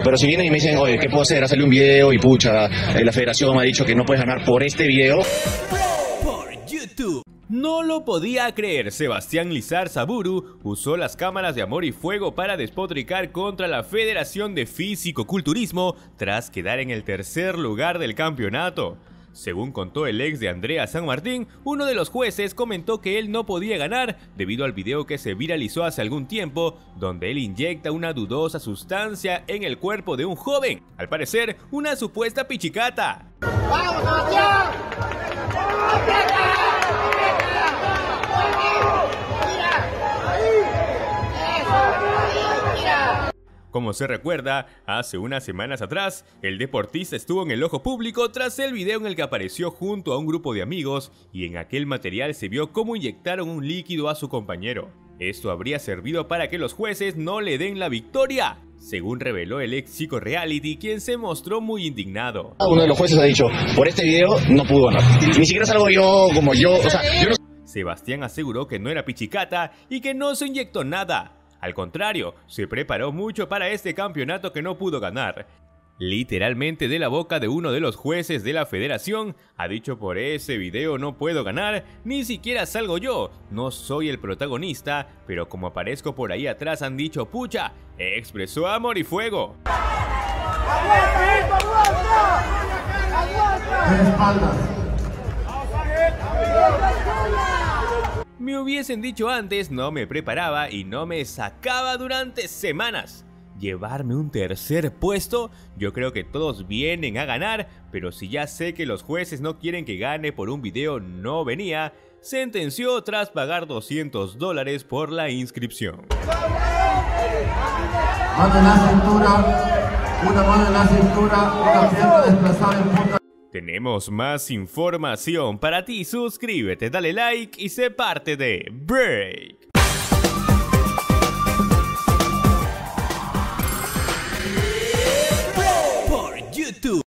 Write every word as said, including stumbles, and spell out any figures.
Pero si vienen y me dicen, oye, ¿qué puedo hacer? Hacerle un video y pucha, eh, la federación me ha dicho que no puedes ganar por este video. Por YouTube. No lo podía creer, Sebastián Lizarzaburu usó las cámaras de Amor y Fuego para despotricar contra la Federación de Físico-Culturismo tras quedar en el tercer lugar del campeonato. Según contó el ex de Andrea San Martín, uno de los jueces comentó que él no podía ganar debido al video que se viralizó hace algún tiempo, donde él inyecta una dudosa sustancia en el cuerpo de un joven, al parecer una supuesta pichicata. ¡Vamos, Sebastián! Como se recuerda, hace unas semanas atrás, el deportista estuvo en el ojo público tras el video en el que apareció junto a un grupo de amigos y en aquel material se vio cómo inyectaron un líquido a su compañero. Esto habría servido para que los jueces no le den la victoria, según reveló el ex chico reality, quien se mostró muy indignado. Uno de los jueces ha dicho, por este video no pudo ganar. Ni siquiera salgo yo como yo, o sea, yo no... Sebastián aseguró que no era pichicata y que no se inyectó nada. Al contrario, se preparó mucho para este campeonato que no pudo ganar. Literalmente de la boca de uno de los jueces de la federación, ha dicho: por ese video no puedo ganar, ni siquiera salgo yo, no soy el protagonista, pero como aparezco por ahí atrás han dicho pucha, expresó Amor y Fuego. Me hubiesen dicho antes, no me preparaba y no me sacaba durante semanas. ¿Llevarme un tercer puesto? Yo creo que todos vienen a ganar, pero si ya sé que los jueces no quieren que gane por un video no venía, sentenció tras pagar doscientos dólares por la inscripción. Mano en la cintura, una mano en la cintura, una pierna desplazada en punta. Tenemos más información para ti, suscríbete, dale like y sé parte de Bray.